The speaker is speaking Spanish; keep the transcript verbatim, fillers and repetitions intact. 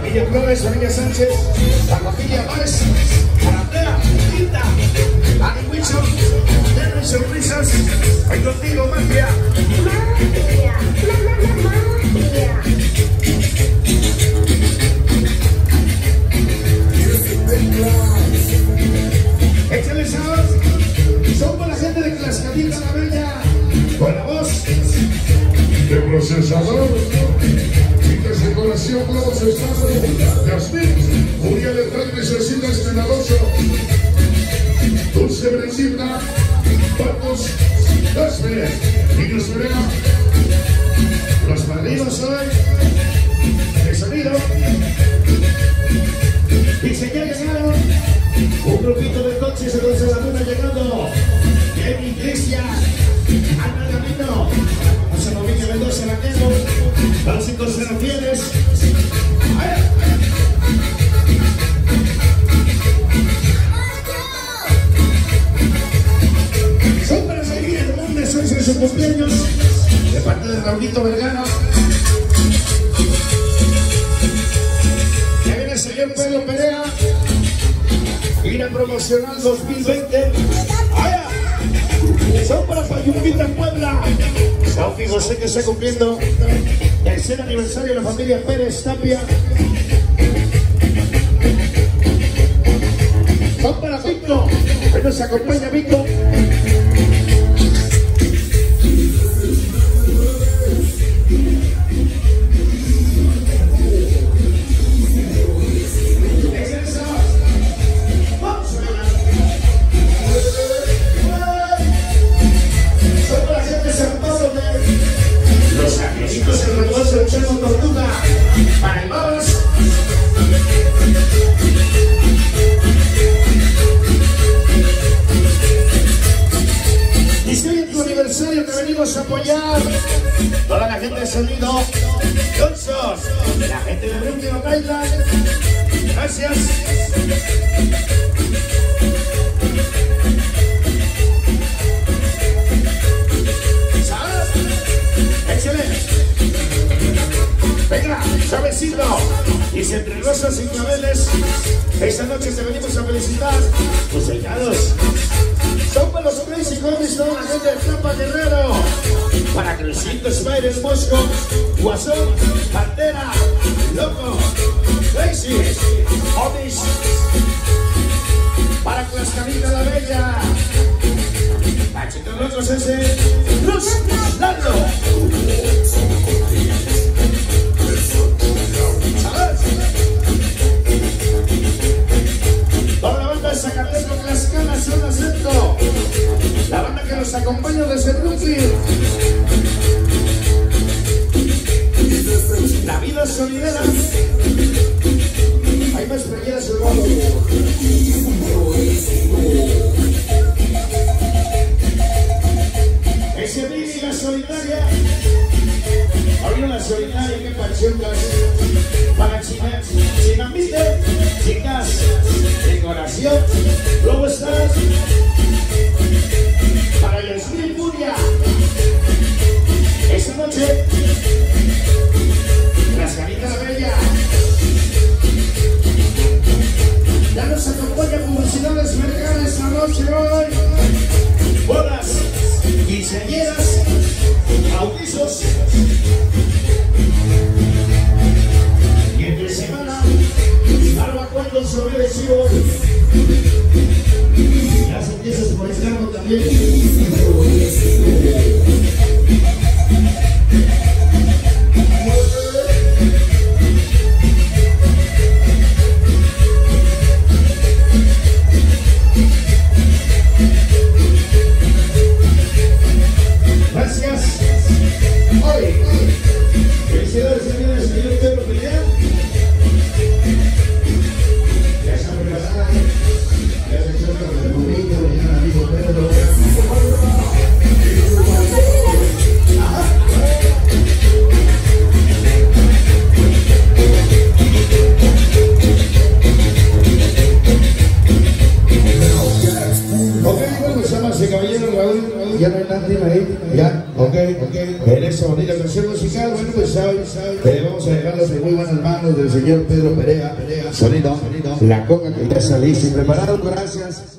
familia Flores, familia Sánchez, la familia Párez, Andrea, Linda, Dani Wilson, Henry Sonrisas, hoy contigo, magia. Magia, magia. Échale sabor, son para la gente de Tlaxcalita la Bella, con la voz de procesador, chicas de colación, globos estados, Yasmín, Julia Letrán, necesita espenadoso, Dulce Brendita, Patos, Dasme, Niños Perea, los padrinos hoy, el sonido, y se ya llegaron, un grupito de coches de Dulce Laguna llegando, Kevin Cristian, Ana Camino, José Movillo Mendoza Laquero, Básicos Serafieles, son para seguir Hernández, hoy en su cumpleaños, de parte de Raulito Vergara. Ya viene el señor Pedro Perea, gira promocional dos mil veinte. ¡Vaya! Son para Payumbita en Puebla. Sofi José, que está cumpliendo tercer aniversario de la familia Pérez Tapia. Son para Víctor, que nos acompaña Víctor. Para el Babas. Y si hoy en tu aniversario te venimos a apoyar, toda la gente de sonido, Johnson, la gente de Brooklyn, Island, gracias. Venga, suavecito. Y si entre rosas y claveles, esta noche te venimos a felicitar. Tus sellados son para los Crazy Homies, toda la gente de Trampa Guerrero. Para Crescito, Spider, Mosco, Guasón, Pantera, Loco, Crazy Homies. Para Tlaxcalita la Bella. Pachito Locos ese. Luz, Lando. Toda la banda de Zacateco, Tlaxcala, zona centro. La banda que nos acompaña desde Brooklyn. La vida solidera. Hay más playeras en el mundo. Ese Billy, la solitaria. Ahora la solitaria, qué pachucas. Para chicas, chinamite, chicas, decoración, luego estás. Para Yasmín Furia. Esta noche, Tlaxcalita la Bella. Ya nos acompaña publicidades mercadas esta noche hoy. Bodas, quinceañeras, bautizos. Y entre semana, barbacoa sobre el chivo. Ya se empieza por el cargo también. Gracias. Hoy, felicidades señores, señor Pedro Perea. Ya está preparada. musical, bueno, pues hoy eh, vamos a dejarlos en muy buenas manos del señor Pedro Perea, Perea, sonido, la conga que ya está lista y preparado, gracias.